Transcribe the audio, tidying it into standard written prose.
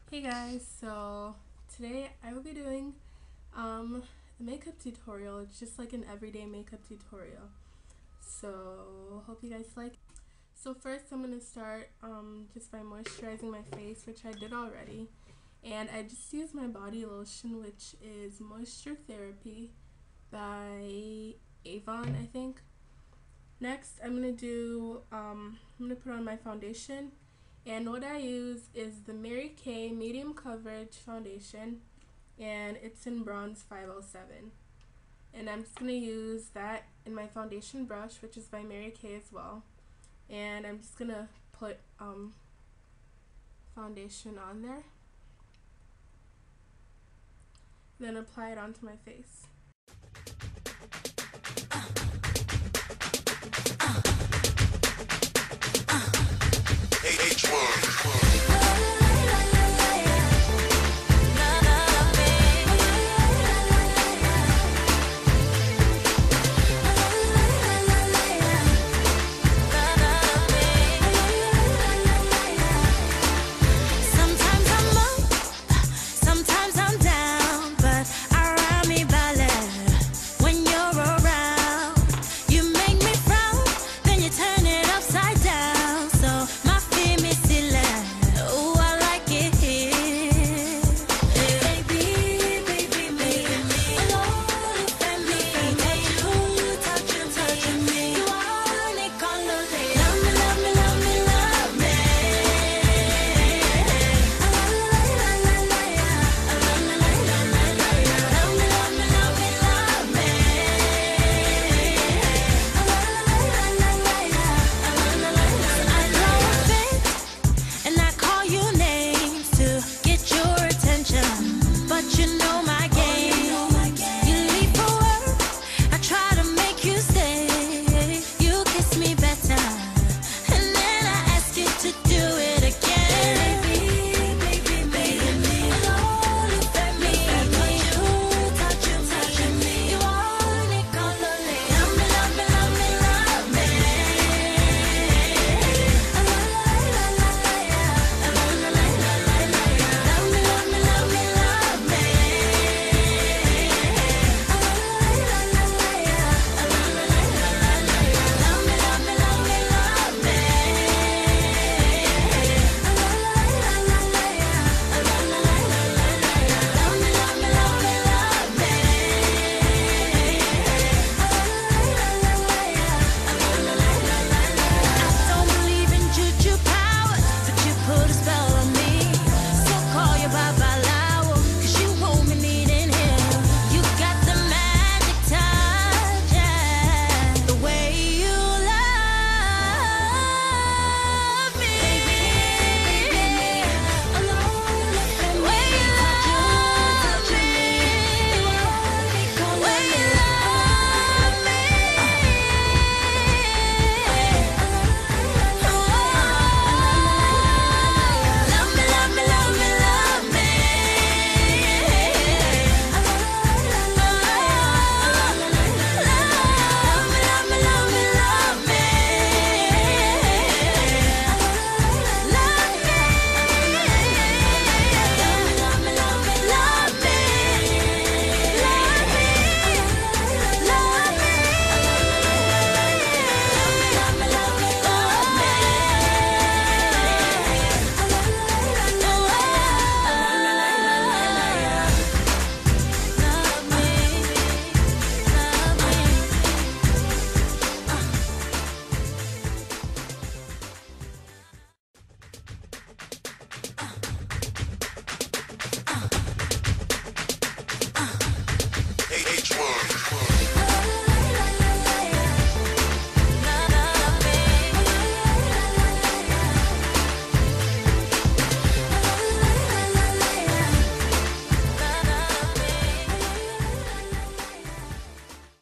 Hey guys, so today I will be doing a makeup tutorial. It's just like an everyday makeup tutorial. So hope you guys like it. So first I'm going to start just by moisturizing my face, which I did already. And I just used my body lotion, which is Moisture Therapy by Avon, I think. Next I'm going to put on my foundation. And what I use is the Mary Kay Medium Coverage Foundation, and it's in Bronze 507. And I'm just going to use that in my foundation brush, which is by Mary Kay as well. And I'm just going to put foundation on there, then apply it onto my face.